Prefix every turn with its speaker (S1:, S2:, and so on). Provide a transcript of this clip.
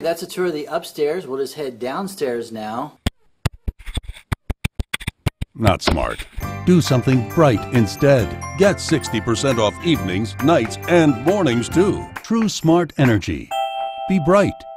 S1: That's a tour of the upstairs. We'll just head downstairs now.
S2: Not smart. Do something bright instead. Get 60% off evenings, nights, and mornings too. TruSmart Energy. Be bright.